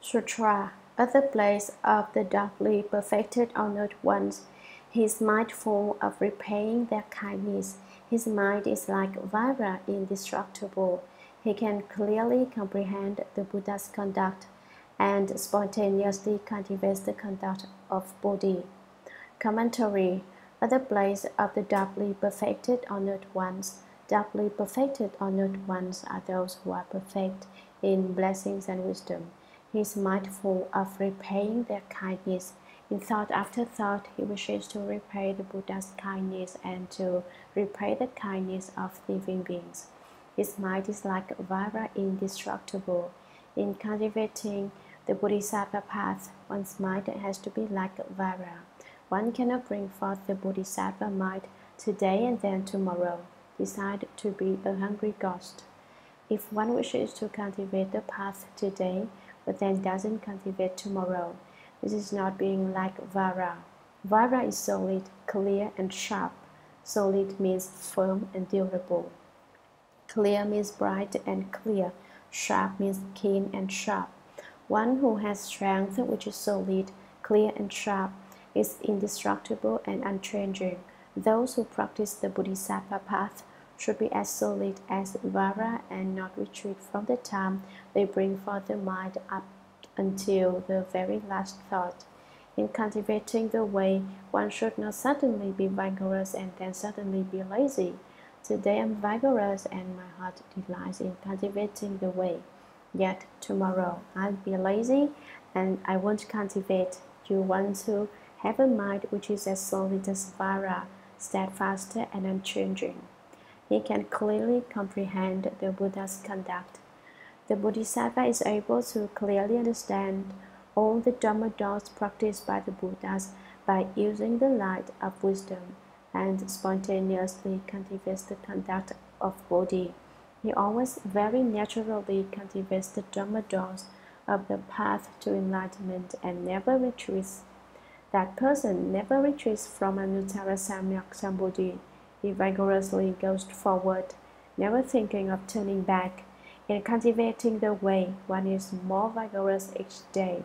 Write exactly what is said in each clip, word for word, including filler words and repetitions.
Sutra, other place of the doubly perfected honored ones. He is mindful of repaying their kindness. His mind is like Vajra, indestructible. He can clearly comprehend the Buddha's conduct and spontaneously cultivates the conduct of Bodhi. Commentary. Other place of the doubly perfected honored ones. Doubly perfected honored ones are those who are perfect in blessings and wisdom. He is mindful of repaying their kindness. In thought after thought, he wishes to repay the Buddha's kindness and to repay the kindness of living beings. His mind is like Vajra, indestructible. In cultivating the Bodhisattva path, one's mind has to be like Vajra. One cannot bring forth the Bodhisattva mind today and then tomorrow, decide to be a hungry ghost. If one wishes to cultivate the path today, but then doesn't cultivate tomorrow, this is not being like Vajra. Vajra is solid, clear, and sharp. Solid means firm and durable. Clear means bright and clear. Sharp means keen and sharp. One who has strength which is solid, clear, and sharp is indestructible and unchanging. Those who practice the Bodhisattva path should be as solid as Vajra and not retreat from the time they bring forth the mind up until the very last thought. In cultivating the way, one should not suddenly be vigorous and then suddenly be lazy. Today I am vigorous and my heart delights in cultivating the way. Yet tomorrow I'll be lazy and I won't cultivate. You want to have a mind which is as solid as Vajra, steadfast and unchanging. He can clearly comprehend the Buddha's conduct. The Bodhisattva is able to clearly understand all the Dhamma doors practiced by the Buddhas by using the light of wisdom and spontaneously cultivates the conduct of Bodhi. He always very naturally cultivates the Dhamma doors of the path to enlightenment and never retreats. That person never retreats from Anuttara Samyak Sambodhi. He vigorously goes forward, never thinking of turning back. In cultivating the way, one is more vigorous each day.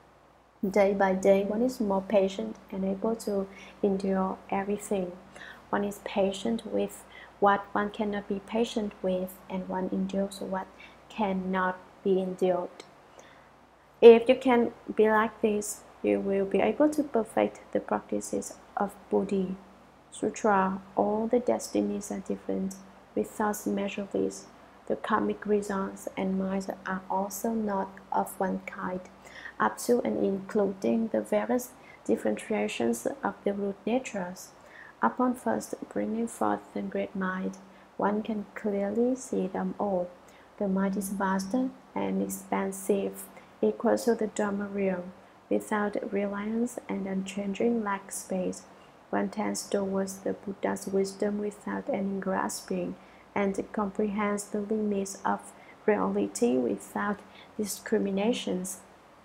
Day by day, one is more patient and able to endure everything. One is patient with what one cannot be patient with, and one endures what cannot be endured. If you can be like this, you will be able to perfect the practices of Bodhi. Sutra, all the destinies are different, with thoughts measureless. The karmic reasons and minds are also not of one kind, up to and including the various differentiations of the root natures. Upon first bringing forth the great mind, one can clearly see them all. The mind is vast and expansive, equal to the Dhamma realm, without reliance and unchanging like space. One tends towards the Buddha's wisdom without any grasping, and comprehends the limits of reality without discriminations.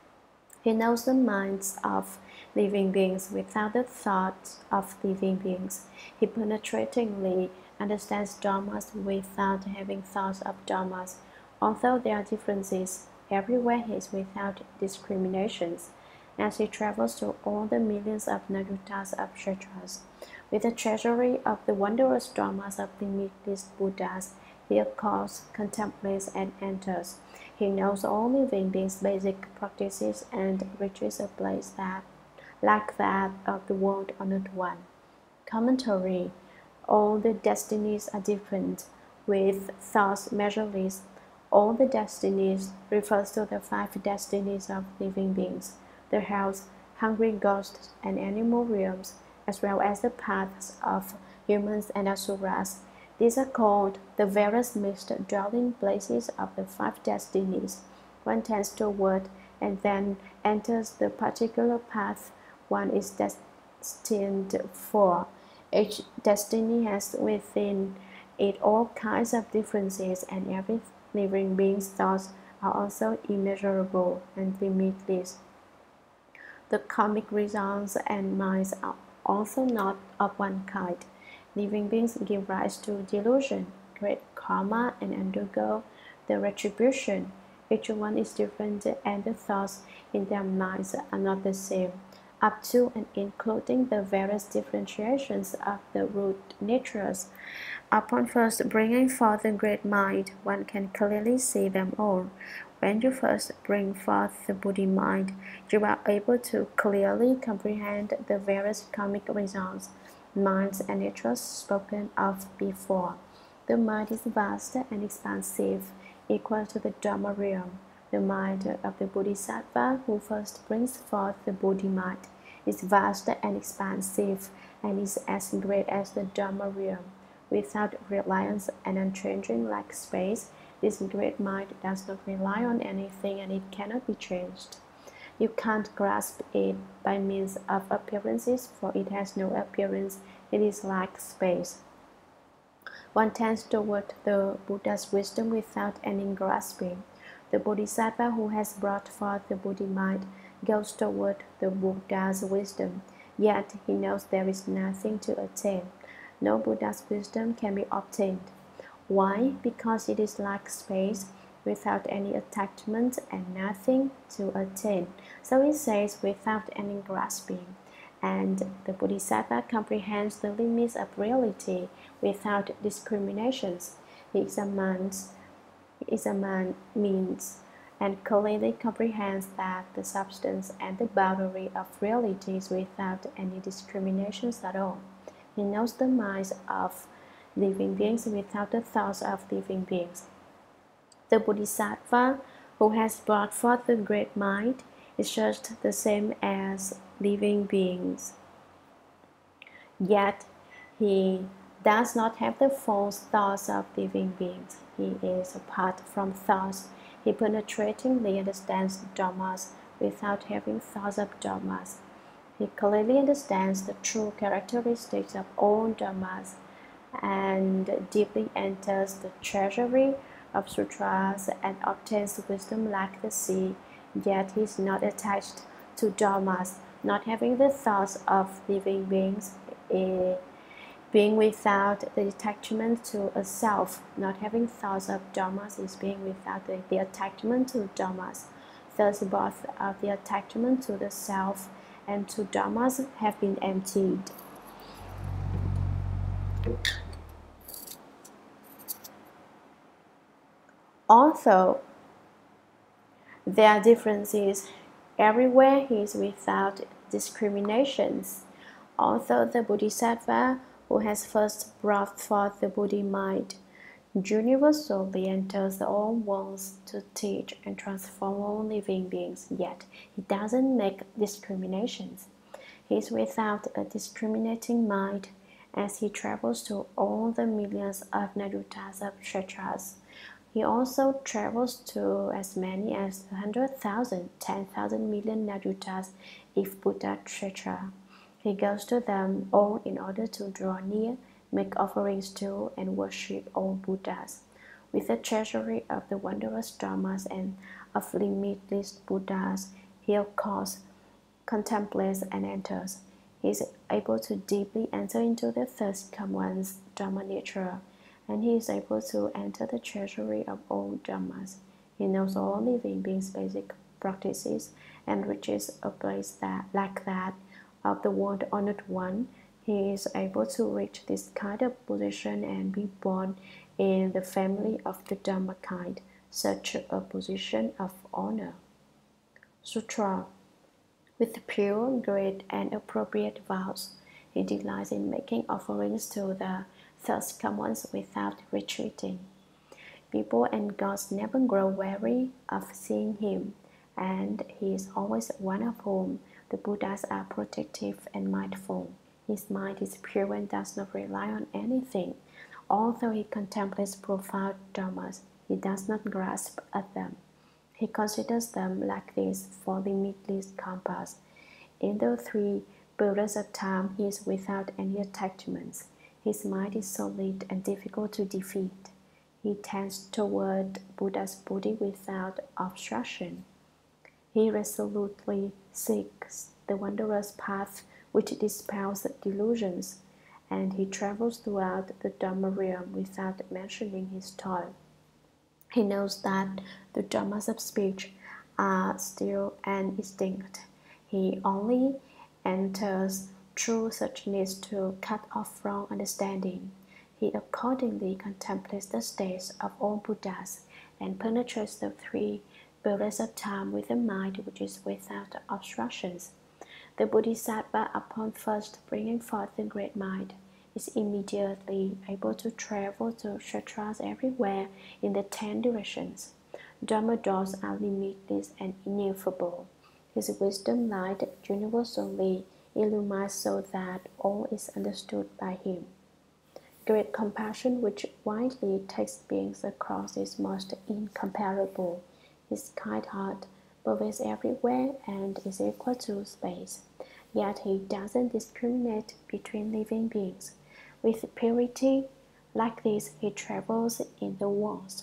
He knows the minds of living beings without the thoughts of living beings. He penetratingly understands dharmas without having thoughts of dharmas. Although there are differences, everywhere he is without discriminations. As he travels through all the millions of Narutas of Kshetras, with the treasury of the wondrous dharmas of limitless Buddhas, he of course contemplates and enters. He knows all living beings' basic practices and reaches a place that, like that of the world honored one. Commentary. All the destinies are different, with thoughts measureless. All the destinies refers to the five destinies of living beings, the hells, hungry ghosts, and animal realms, as well as the paths of humans and asuras. These are called the various mixed dwelling places of the five destinies. One tends toward and then enters the particular path one is destined for. Each destiny has within it all kinds of differences, and every living being's thoughts are also immeasurable and limitless. The karmic reasons and minds are also not of one kind. Living beings give rise to delusion, create karma, and undergo the retribution. Each one is different and the thoughts in their minds are not the same, up to and including the various differentiations of the root natures. Upon first bringing forth the great mind, one can clearly see them all. When you first bring forth the Buddhi mind, you are able to clearly comprehend the various karmic results, minds, and natures spoken of before. The mind is vast and expansive, equal to the Dharma realm. The mind of the Bodhisattva who first brings forth the Buddhi mind is vast and expansive and is as great as the Dharma realm. Without reliance and unchanging like space, this great mind does not rely on anything and it cannot be changed. You can't grasp it by means of appearances, for it has no appearance. It is like space. One tends toward the Buddha's wisdom without any grasping. The Bodhisattva who has brought forth the Buddhi mind goes toward the Buddha's wisdom, yet he knows there is nothing to attain. No Buddha's wisdom can be obtained. Why? Because it is like space, without any attachment and nothing to attain. So it says, without any grasping. And the Bodhisattva comprehends the limits of reality without discriminations. He examines, he examines means and clearly comprehends that the substance and the boundary of reality is without any discriminations at all. He knows the minds of living beings without the thoughts of living beings. The Bodhisattva who has brought forth the great mind is just the same as living beings. Yet he does not have the false thoughts of living beings. He is apart from thoughts. He penetratingly understands dharmas without having thoughts of dharmas. He clearly understands the true characteristics of all dharmas and deeply enters the treasury of sutras and obtains wisdom like the sea, yet he is not attached to dharmas, not having the thoughts of living beings, a being without the attachment to a self. Not having thoughts of dharmas is being without the, the attachment to dharmas. Thus both of the attachment to the self and to dharmas have been emptied. Although there are differences, everywhere he is without discriminations. Although the Bodhisattva who has first brought forth the Buddhi mind universally enters all worlds to teach and transform all living beings, yet he doesn't make discriminations. He is without a discriminating mind as he travels to all the millions of Narutas of Kshetras. He also travels to as many as one hundred thousand, ten thousand million Narutas if Buddha Kshetra. He goes to them all in order to draw near, make offerings to, and worship all Buddhas. With the treasury of the wondrous dharmas and of limitless Buddhas, he of course contemplates and enters. He is able to deeply enter into the first come one's Dharma nature, and he is able to enter the treasury of all dharmas. He knows all living beings' basic practices and reaches a place that, like that of the world honored one. He is able to reach this kind of position and be born in the family of the Dharma kind, such a position of honor. Sutra. With pure, great, and appropriate vows, he delights in making offerings to the thirst come ones without retreating. People and gods never grow weary of seeing him, and he is always one of whom the Buddhas are protective and mindful. His mind is pure and does not rely on anything. Although he contemplates profound dharmas, he does not grasp at them. He considers them like this for limitless compass. In the three periods of time, he is without any attachments. His mind is solid and difficult to defeat. He tends toward Buddha's Buddhi without obstruction. He resolutely seeks the wondrous path which dispels delusions, and he travels throughout the Dharma realm without mentioning his toil. He knows that the dharmas of speech are still and distinct. He only enters true suchness to cut off wrong understanding. He accordingly contemplates the states of all Buddhas and penetrates the three periods of time with a mind which is without obstructions. The Bodhisattva, upon first bringing forth the great mind, is immediately able to travel to kshetras everywhere in the ten directions. Dharma doors are limitless and ineffable. His wisdom light universally illumines so that all is understood by him. Great compassion which widely takes beings across is most incomparable. His kind heart pervades everywhere and is equal to space. Yet he doesn't discriminate between living beings. With purity like this, he travels in the world.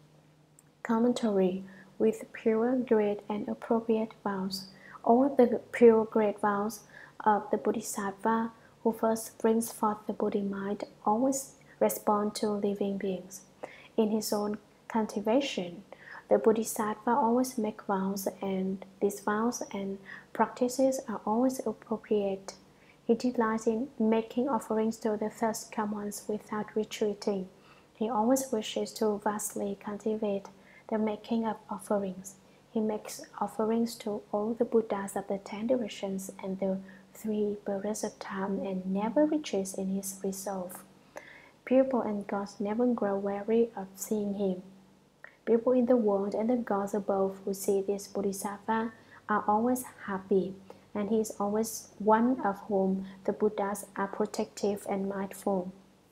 Commentary. With pure, great, and appropriate vows. All the pure, great vows of the Bodhisattva who first brings forth the Buddha mind always respond to living beings. In his own cultivation, the Bodhisattva always makes vows, and these vows and practices are always appropriate. He delights in making offerings to the first come ones without retreating. He always wishes to vastly cultivate the making of offerings. He makes offerings to all the Buddhas of the ten directions and the three periods of time and never retreats in his resolve. People and gods never grow weary of seeing him. People in the world and the gods above who see this Bodhisattva are always happy, and he is always one of whom the Buddhas are protective and mindful.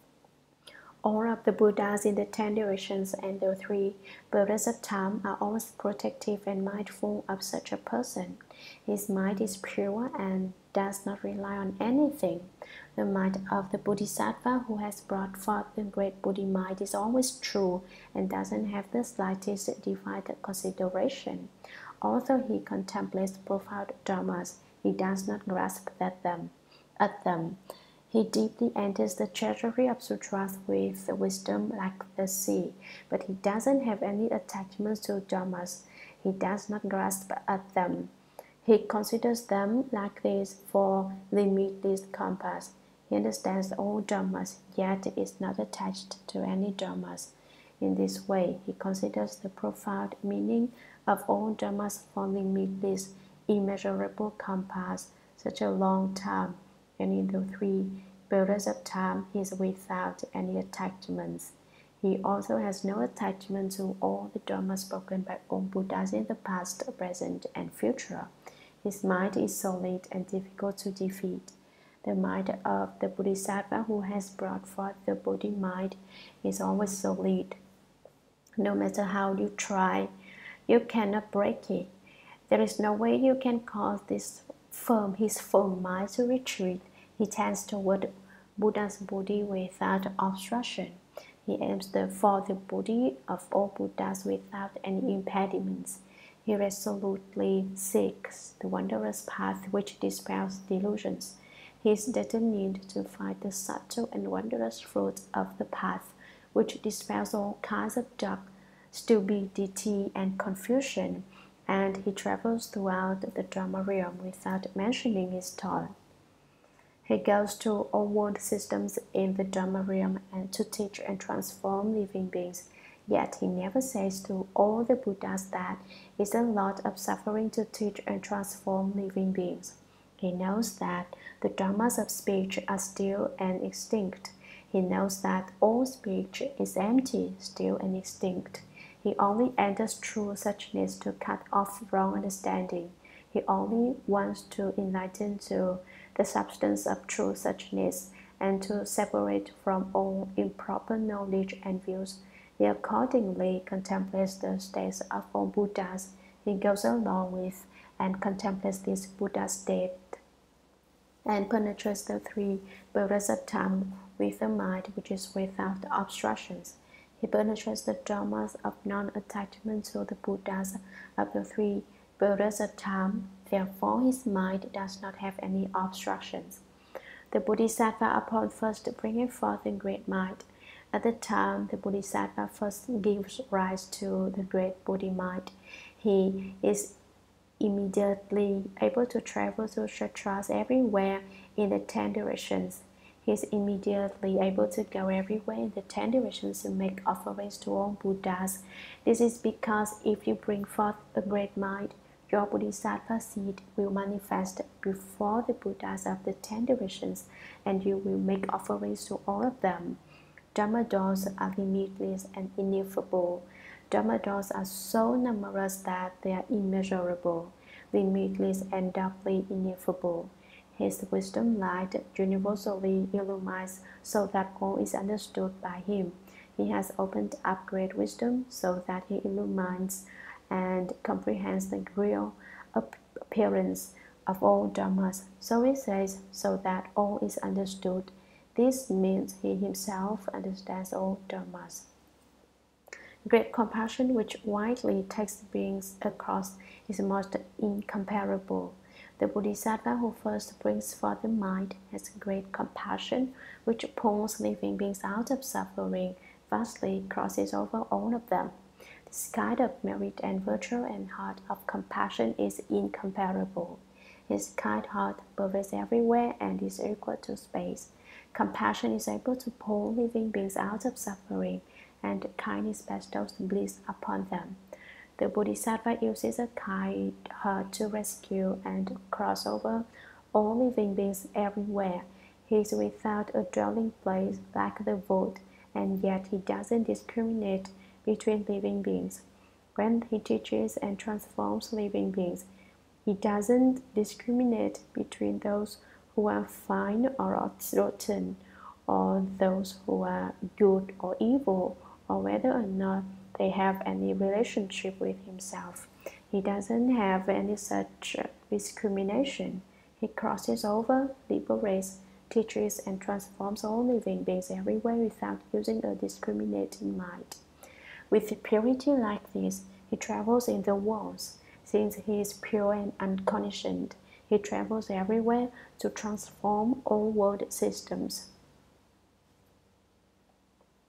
All of the Buddhas in the ten directions and the three periods of time are always protective and mindful of such a person. His mind is pure and does not rely on anything. The mind of the Bodhisattva who has brought forth the great Buddha mind is always true and doesn't have the slightest divided consideration. Although he contemplates profound dharmas, he does not grasp at them. At them. He deeply enters the treasury of sutras with wisdom like the sea, but he doesn't have any attachments to dharmas. He does not grasp at them. He considers them like this for limitless compass. He understands all dharmas, yet is not attached to any dharmas. In this way, he considers the profound meaning of all dharmas for limitless, immeasurable compass, such a long time, and in the three periods of time he is without any attachments. He also has no attachment to all the dharmas spoken by all Buddhas in the past, present, and future. His mind is solid and difficult to defeat. The mind of the Bodhisattva who has brought forth the Buddha mind is always solid. No matter how you try, you cannot break it. There is no way you can cause this firm, his firm mind to retreat. He tends toward Buddha's Buddhi without obstruction. He aims for the Buddhi of all Buddhas without any impediments. He resolutely seeks the wondrous path which dispels delusions. He is determined to find the subtle and wondrous fruit of the path which dispels all kinds of dark, stupidity, and confusion, and he travels throughout the Dharma realm without mentioning his toil. He goes to all world systems in the Dharma realm and to teach and transform living beings. Yet he never says to all the Buddhas that it's a lot of suffering to teach and transform living beings. He knows that the dharmas of speech are still and extinct. He knows that all speech is empty, still and extinct. He only enters true suchness to cut off wrong understanding. He only wants to enlighten to the substance of true suchness and to separate from all improper knowledge and views. He accordingly contemplates the states of all Buddhas. He goes along with and contemplates this Buddha state and penetrates the three periods of time with a mind which is without obstructions. He penetrates the dharmas of non-attachment to the Buddhas of the three periods of time. Therefore, his mind does not have any obstructions. The Bodhisattva, upon first bringing forth the great mind, At the time the Bodhisattva first gives rise to the great Bodhi mind, he is immediately able to travel through kshetras everywhere in the ten directions. He is immediately able to go everywhere in the ten directions to make offerings to all Buddhas. This is because if you bring forth a great mind, your Bodhisattva seed will manifest before the Buddhas of the ten directions, and you will make offerings to all of them. Dharma doors are limitless and ineffable. Dharma doors are so numerous that they are immeasurable, limitless, and doubly ineffable. His wisdom light universally illumines so that all is understood by him. He has opened up great wisdom so that he illumines and comprehends the real appearance of all dharmas. So he says, so that all is understood. This means he himself understands all dharmas. Great compassion, which widely takes beings across, is most incomparable. The Bodhisattva who first brings forth the mind has great compassion, which pulls living beings out of suffering, vastly crosses over all of them. This kind of merit and virtue and heart of compassion is incomparable. His kind heart pervades everywhere and is equal to space. Compassion is able to pull living beings out of suffering, and kindness bestows bliss upon them. The Bodhisattva uses a kind heart to rescue and cross over all living beings everywhere. He is without a dwelling place like the void, and yet he doesn't discriminate between living beings. When he teaches and transforms living beings, he doesn't discriminate between those who are fine or rotten, or those who are good or evil, or whether or not they have any relationship with himself. He doesn't have any such discrimination. He crosses over, liberates, teaches, and transforms all living beings everywhere without using a discriminating mind. With purity like this, he travels in the worlds. Since he is pure and unconditioned, he travels everywhere to transform all world systems.